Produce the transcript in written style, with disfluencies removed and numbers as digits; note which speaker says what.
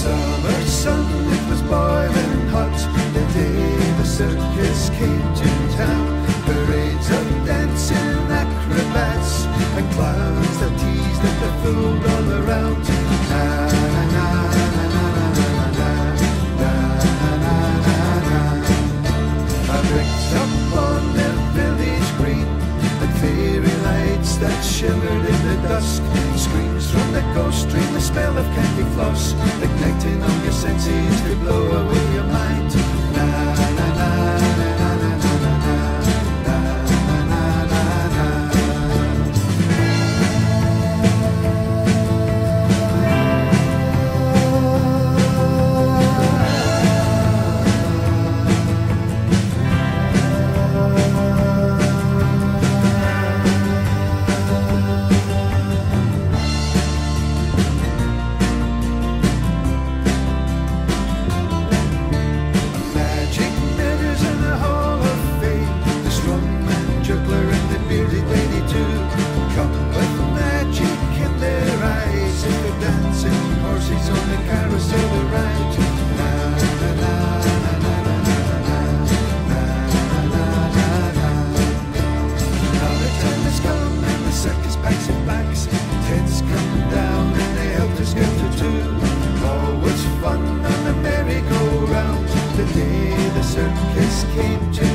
Speaker 1: Summer sun, it was boiling hot the day the circus came to town. Parades of dancing acrobats and clowns that teased and that fooled all around. Na na na na na na na na na na na. I bricked up on the village green and fairy lights that shimmered in the dusk. Screams from the ghost train, the smell of candy floss, igniting all your senses to blow away your mind. Na na na na na na na na na na na na. All was fun on the merry-go-round the day the circus came to